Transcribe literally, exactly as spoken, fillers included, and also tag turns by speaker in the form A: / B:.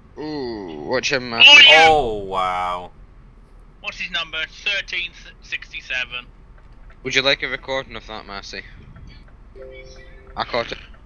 A: Ooh, watch him, man.
B: Oh, yeah.
C: Oh, wow.
B: What's his number? thirteen sixty-seven.
A: Would you like a recording of that, Marcy? I caught it.